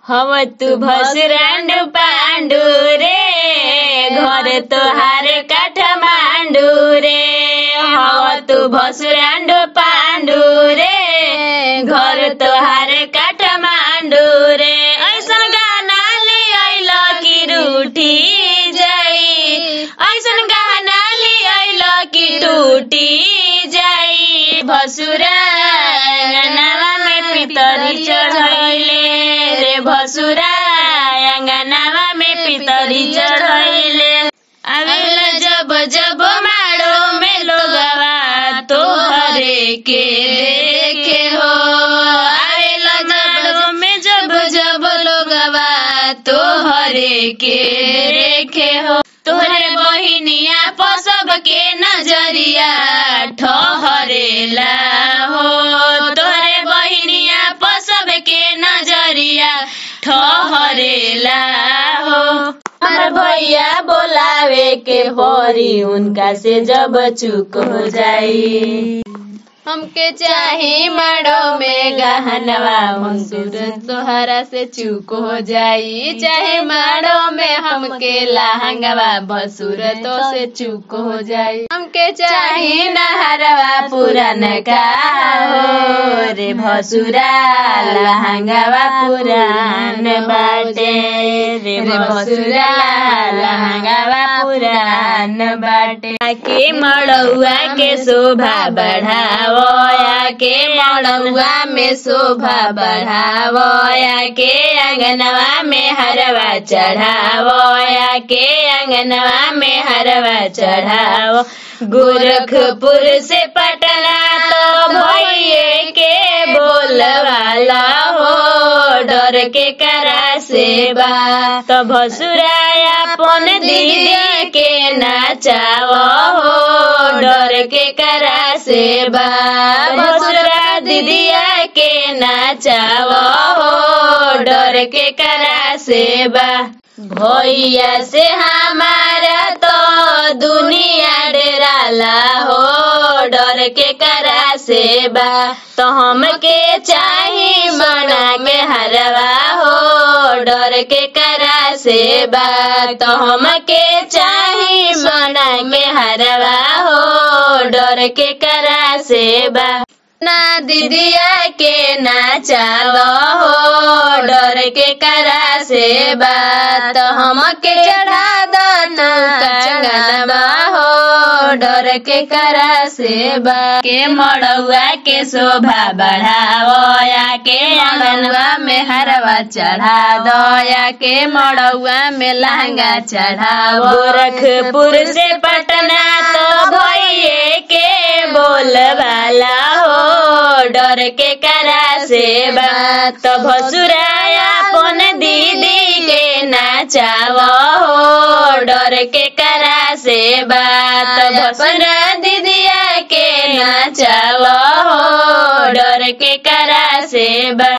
हम तू भसुरांडू पांडू रे घर तोहार काठमांडू रे। हम तू भसुरांडू पांडू रे घर तोहार काठमांडू रे। ऐसन गाना ले आइल की रूठी जाई, ऐसन गाना ले आइल की टूटी जाई। भसुरा अंगनावा में पितरी चढ़ैले रे, भसुरा अंगनावा में पितरी चढ़ैले। आवेला जब जब माड़ो में लोगवा तोहरे के देखे हो। आवेला माड़ो में जब जब लोगवा तोहरे के देखे हो। तोहरे बहिनिया पसब के नजरिया ठहरेला हो। तोहरे बहिनिया पसब के नजरिया ठहरेला हो। हमार भैया बोलावे के होरी उनका से जब चूक हो जाई। हमके चाहे माड़ो में गहनवा मंसूर तोहरा से चूक हो जाई। चाहे माड़ो में हमके लहंगवा भसुर तो से चूक हो जाई। हमके चाहे नहरवा पुरान का हो रे, भसुरा लहंगवा पुरान बाटे रे, भसुरा लहंगवा पुरान बाटे। आके मड़ौआ के शोभा बढ़ाओ, आके मड़ौआ में शोभा बढ़ावो। आके अंगनवा में हरवा चढ़ावो, आके अंगनवा में हरवा चढ़ावो। गोरखपुर से पटना तो भैये के बोलवाला हो, डर के करा सेवा तो भसुरा अपन दीदी के नाचावो हो, डर के करा सेवा भसुरा दीदिया के नाचावो हो, डर के करा सेवा। भैया से हमारा तो दुनिया डेराला हो, डर के करा सेवा तो हमके चाही बना के हरवा हो, डर के करा सेवा तो हमके चाही बना के हरवा हो, डर के करा सेवा। ना दीदिया के नाचावो हो, डर के करा सेवा तो हमके चढ़ा दो कंगनवा हो, डर के करा सेवा। के मड़ौआ के शोभा बढ़ावो, या के अंगनवा में हरवा चढ़ा दो, या के मड़ौआ में लहंगा चढ़ावो। गोरखपुर से पटना तो भैये के बोलवाला हो, डर के करा सेवा तो भसुरा अपन दीदी के नाचावो हो, डर के करा सेवा तो भसुरा दीदिया के नाचावो हो, डर के करा सेवा।